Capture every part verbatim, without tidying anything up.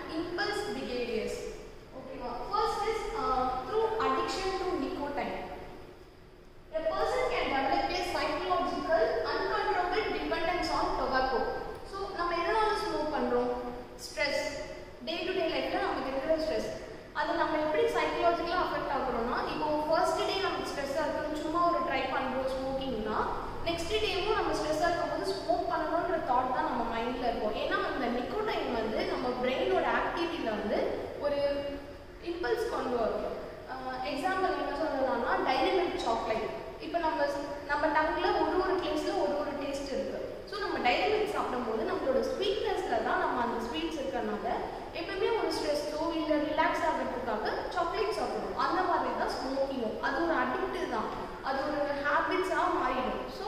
impulse behaviors. Okay, first is uh, through addiction to nicotine. A person can develop a psychological uncontrolled dependence on tobacco. So நம்ம எதனால smoke பண்றோம்? Stress, day to day லைஃப்ல நமக்கு இருக்கிற stress, அது நம்ம எப்படி சைக்கலாஜிக்கலாக அஃபெக்ட் ஆகுறோம்னா, இப்போ ஃபர்ஸ்ட் டே நமக்கு ஸ்ட்ரெஸ்ஸாக இருக்கணும் சும்மா ஒரு ட்ரை பண்ணுறோம் ஸ்மோக்கிங்னா, நெக்ஸ்ட் டேவும் நம்ம ஸ்ட்ரெஸ்ஸாக இருக்கும்போது ஸ்மோக் பண்ணணுன்ற தாட் தான் நம்ம மைண்டில் இருக்கும். ஏன்னா அந்த நிக்கோடைன் வந்து நம்ம பிரெயினோட ஆக்டிவிட்டியில் வந்து ஒரு இம்பல்ஸ் கொண்டு வரும். எக்ஸாம்பிள் என்ன சொல்லலாம்னா, டைரி மில்க் சாக்லேட். இப்போ நம்ம நம்ம டங்கில் ஒரு ஒரு பிளேஸில் ஒரு ஒரு டேஸ்ட் இருக்குது. ஸோ நம்ம டைரி மில்க் சாப்பிடும்போது நம்மளோட ஸ்வீட்னஸில் தான் நம்ம அந்த ஸ்வீட்ஸ் இருக்கிறனால எப்பவுமே ஒரு ஸ்ட்ரெஸ்ஸோ இல்லை ரிலாக்ஸ் ஆகிறதுக்காக சாக்லேட் சாப்பிடுவோம். அந்த மாதிரி தான் ஸ்மோக்கிங்கும். அது ஒரு அடிக்டிவ் தான், அது ஒரு ஹேபிட்ஸாக மாறிடும். So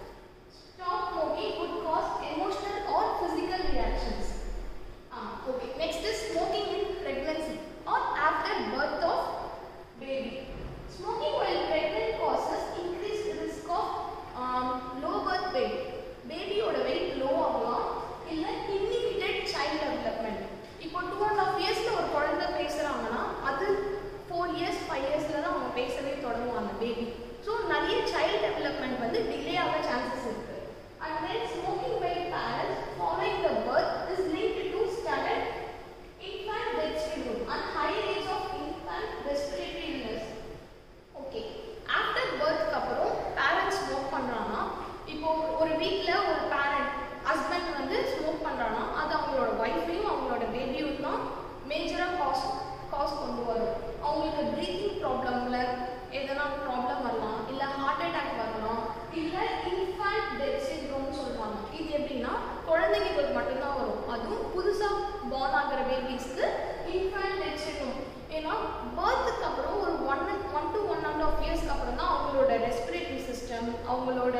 stop smoking would cause emotional or physical reactions. Ah, okay. Next is smoking in pregnancy or after birth of baby. Smoking while pregnant causes increased risk of um, low birth weight. பேபியோட weight low ஆகலாம், இல்லை inhibited child development. இப்போ two and half இயர்ஸில் ஒரு குழந்தை பேசுகிறாங்கன்னா அது four years five இயர்ஸில் தான் அவங்க பேசவே தொடங்குவாங்க அந்த பேபி. ஸோ நிறைய சைல்ட் டெவலப்மெண்ட் வந்து டிலே ஆக சான்சஸ் இருக்குது. And then smoking by parents following the birth is linked to standard infant death syndrome and high rates of infant respiratory illness. Okay, after பர்த்க்கு அப்புறம் பேரண்ட்ஸ் ஸ்மோக் பண்ணுறாங்கன்னா, இப்போ ஒரு வீட்டில் ஒரு பேரண்ட் ஹஸ்பண்ட் வந்து ஸ்மோக் பண்ணுறாங்கன்னா அது அவங்களோட ஒய்ஃபையும் அவங்களோட பேபியும் தான் மேஜராக காஸ் காஸ் கொண்டு வரும். அவங்களுக்கு ப்ரீத்திங் ப்ராப்ளமில் எதனா ப்ராப்ளம் வரலாம், இல்லை ஹார்ட் அட்டாக் வரலாம், இல்லை இன்ஃபேன்ட் டெத் சிண்ட்ரோம்னு சொல்லுவாங்க. இது எப்படின்னா குழந்தைங்களுக்கு மட்டும்தான் வரும், அதுவும் புதுசாக பார்ன் ஆகிற பேபிஸ்க்கு இன்ஃபேன்ட் டெத் சிண்ட்ரோம். ஏன்னா பர்த்துக்கு அப்புறம் ஒரு one one to one and half இயர்ஸ்க்கு அப்புறம் தான் அவங்களோட ரெஸ்பிரேட்டரி சிஸ்டம், அவங்களோட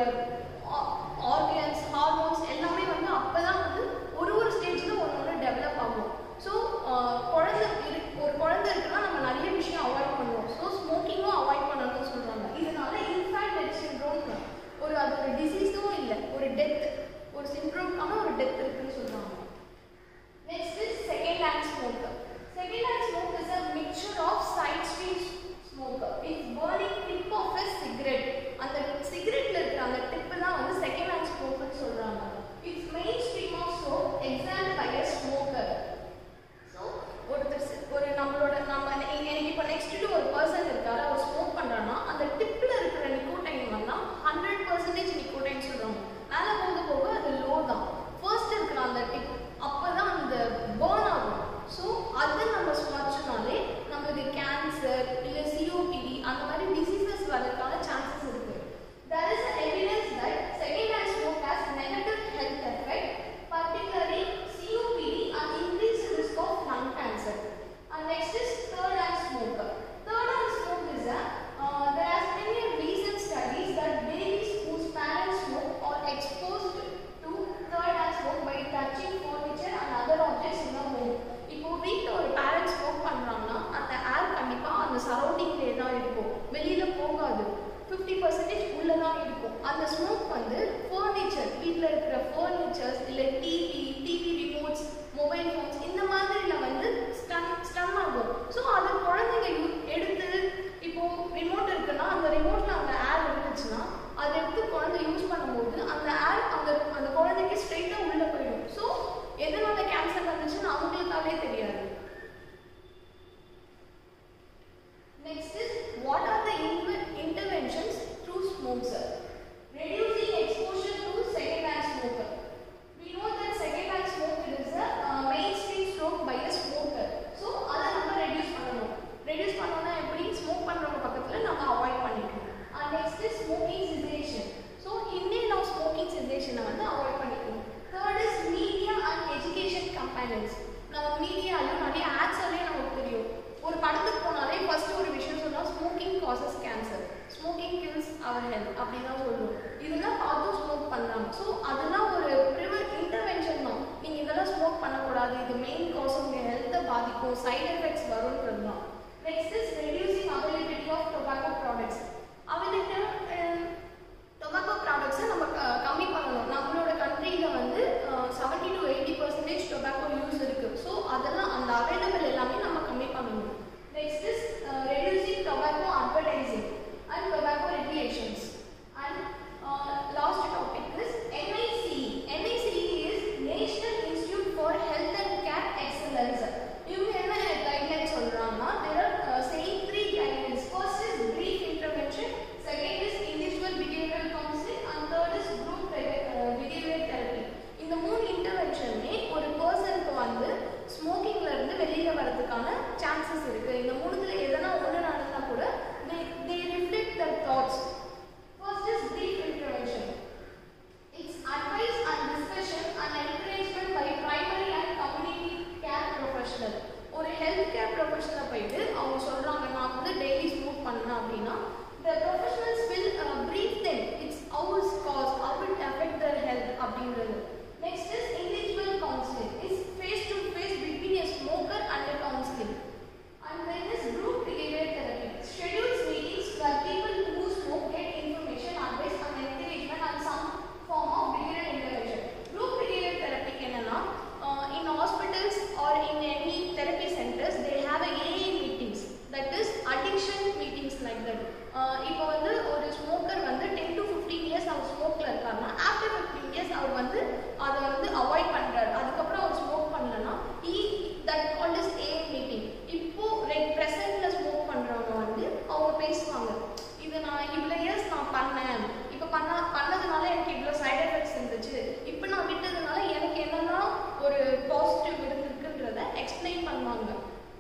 ஆர்கன்ஸ், ஹார்மோன்ஸ் எல்லாமே வந்து அப்போ தான் வந்து ஒரு ஒரு ஸ்டேஜில் ஒன்று ஒன்று டெவலப் ஆகும். ஸோ குழந்தை இரு ஒரு குழந்தை இருக்குன்னா நம்ம நிறைய விஷயம் அவாய்ட் பண்ணுவோம். ஸோ ஸ்மோக்கிங்கும் அவாய்ட் பண்ணணும்னு சொல்கிறாங்க. இதனால இன்ஃபேன்ட் டெத் சிண்ட்ரோம் ஒரு அது ஒரு டிசீஸும் இல்லை, ஒரு டெத், ஒரு சிண்ட்ரோம்க்கான ஒரு டெத் இருக்குன்னு சொல்கிறாங்க. Next is second hand smoker. Second hand smoke is a mixture of side street smoker. It's burning tip of a cigarette. அந்த சிகரெட்ல இருக்கிற அந்த டிப்பு தான் வந்து செகண்ட் ஹேண்ட் ஸ்மோக்கர்னு சொல்றாங்க. It's main stream of smoke exhaled by a smoker. So ஒருத்தர் ஒரு நம்மளோட நம்ம எனக்கு இப்போ நெக்ஸ்ட் டு ஒரு பர்சன் இருக்காரு, அவர் ஸ்மோக் பண்ணுறான்னா அந்த டிப்பில் இருக்கிற நிக்கோடைன் வந்தால் ஹண்ட்ரட் பர்சன்டேஜ் நிக்கோடைன் சொல்கிறாங்க. மேலே போக போக அது லோ தான். ஃபர்ஸ்ட் இருக்கிற அந்த டிப் அப்போ தான் அந்த பர்ன் ஆகும். ஸோ அதை நம்ம ஸ்மச்சனாலே நம்மளுக்கு கேன்சர் இல்லை சிஓபிடி அந்த மாதிரி டிசீசஸ் வரதுக்கான சான்சஸ் இருக்குது. There is evidence that second-hand smoke has negative health effect, particularly C O P D and increased risk of lung cancer. And next is third-hand smoke. Third-hand smoke is a uh, there has been a recent studies that babies whose parents smoke are exposed to third-hand smoke by touching furniture and other objects in the home. இப்போ வீட்டில் ஒரு parent smoke பண்ணுறாங்கன்னா அந்த ஏர் கண்டிப்பாக அந்த சரௌண்டிங்லேயே தான் இருக்கும், வெளியில் போகாது. ஃபிஃப்டி பர்சன்டேஜ் உள்ளே தான் இருக்கும். அந்த ஸ்மோக் வந்து ஃபர்னிச்சர், வீட்டில் இருக்கிற ஃபர்னிச்சர்ஸ் இல்லை TV TV remotes, mobile phones இந்த மாதிரியில் வந்து ஸ்டன் ஸ்டன் ஆகும். ஸோ அதை குழந்தைங்க யூ எடுத்து இப்போது ரிமோட் இருக்குன்னா அந்த ரிமோட்டில் அந்த ஏர் இருந்துச்சுன்னா அதை எடுத்து குழந்தை யூஸ் பண்ணும்போது அந்த ஏர் அந்த அந்த குழந்தைக்கு ஸ்ட்ரெயிட்டாக உள்ளே போயிடும். ஸோ எதனால கேன்சர் வந்துச்சுன்னு அவங்களுக்காகவே தெரியாது. Next is what are the interventions through smokers? Reducing exposure to second-hand smoker. We know that second-hand smoke is a uh, mainstream smoke by a smoker. So அதை நம்ம reduce பண்ணணும். reduce பண்ணோம்னா எப்படி? Smoke பண்ணுறவங்க பக்கத்தில் நம்ம அவாய்ட் பண்ணிக்கணும். And next is smoking cessation. So inhale of smoking cessation வந்து அவாய்ட் பண்ணிக்கணும். Third is media and education companions. நம்ம மீடியாலையும் நிறைய ஆட்ஸ்லையும் நமக்கு தெரியும். ஒரு படத்துக்கு போனாலே ஃபர்ஸ்ட் ஒரு விஷயம் சொன்னால் smoking causes cancer, smoking kills our health அப்படி தான் சொல்லுவோம். இதெல்லாம் பார்த்தும் ஸ்மோக் பண்ணலாம். ஸோ அதெல்லாம் ஒரு ப்ரிவென்ட் இன்டர்வென்ஷன் தான். நீங்கள் இதெல்லாம் ஸ்மோக் பண்ணக்கூடாது, இது மெயின் காஸ் உங்கள் ஹெல்த்தை பாதிக்கும், சைடு எஃபெக்ட்ஸ் வரும்ன்றது தான். Next is reducing availability of tobacco products. Availability tobacco ப்ராடக்ட்ஸை நம்ம கம்மி பண்ணணும். நம்மளோட கண்ட்ரியில் வந்து seventy to eighty percentage tobacco use இருக்குது. ஸோ அதெல்லாம் அந்த பண்ணுவாங்க.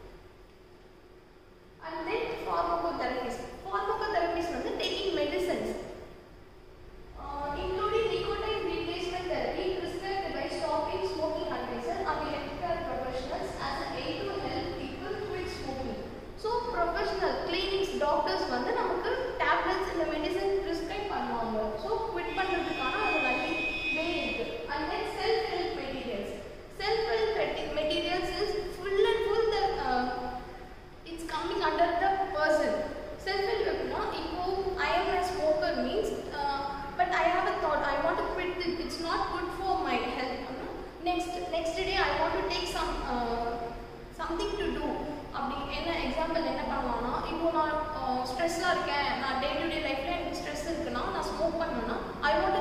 And then pharmacotherapies. Pharmacotherapies வந்து taking medicines, uh, including nicotine replacement therapy prescribed by stopping smoking advisor and healthcare professionals as an aid to help people quit smoking. So professional clinics, doctors வந்து நமக்கு tablets இந்த medicine prescribe பண்ணுவாங்க. So quit பண்றதுக்கான ஒரு நிறைய way இருக்கு. And then self help materials. Self help materials is full and full the uh, it's coming under the person. Self help எப்படின்னா, இப்போ I am a smoker means uh, but I have a thought I want to quit it, it's not good for my health. next next day I want to take some uh, something to do. அப்படி என்ன example என்ன பண்ணலாம்னா, இப்போ நான் ஸ்ட்ரெஸ்ஸாக இருக்கேன், நான் day to day லைஃப்பில் எனக்கு ஸ்ட்ரெஸ் இருக்குன்னா நான் ஸ்மோக் பண்ணேன்னா I want to